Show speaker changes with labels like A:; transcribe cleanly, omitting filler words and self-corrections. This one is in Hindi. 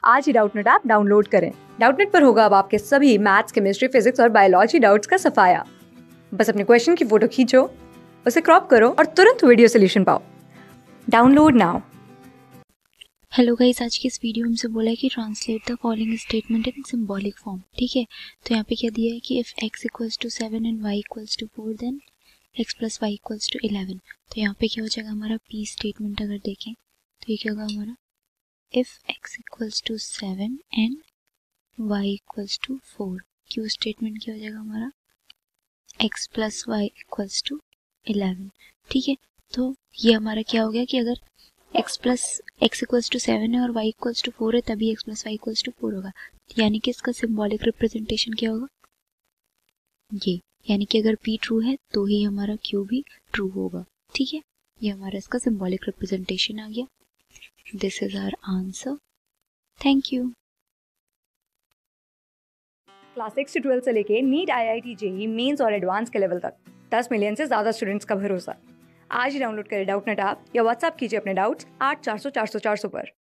A: आज ही डाउटनेट ऐप डाउनलोड करें। डाउटनेट पर होगा अब आपके सभी मैथ्स, केमिस्ट्री, फिजिक्स और बायोलॉजी डाउट्स का सफाया। बस अपने क्वेश्चन की फोटो खींचो, उसे क्रॉप करो और तुरंत वीडियो सोल्यूशन पाओ। Download now.
B: हेलो गाइस, आज की इस वीडियो में हमसे बोला है कि translate the following statement in symbolic form. ठीक है, तो यहाँ पे क्या दिया है कि if x equals to 7 and y equals to 4 then x plus Y equals to 11। तो यहाँ पे क्या हो जाएगा हमारा p स्टेटमेंट अगर देखें तो ये क्या होगा हमारा if x equals to 7 and y equals to 4। q statement क्या हो जाएगा हमारा x plus Y equals to 11। ठीक है, तो ये हमारा क्या हो गया कि अगर x इक्वल्स टू 7 है और y इक्वल्स टू 4 है तभी x plus Y equals to 4 होगा। यानी कि इसका सिंबॉलिक रिप्रेजेंटेशन क्या होगा ये, यानी कि अगर p ट्रू है तो ही हमारा q भी ट्रू होगा। ठीक है, ये हमारा इसका सिंबॉलिक रिप्रेजेंटेशन आ गया। This is our answer. Thank you.
A: Class 6 से 12 से लेके नीट, IIT, JEE मेंस और एडवांस के लेवल तक 10 मिलियन से ज्यादा स्टूडेंट्स का भरोसा। आज ही डाउनलोड करें डाउटनेट ऐप या व्हाट्सएप कीजिए अपने डाउट्स 8400 400 400 पर।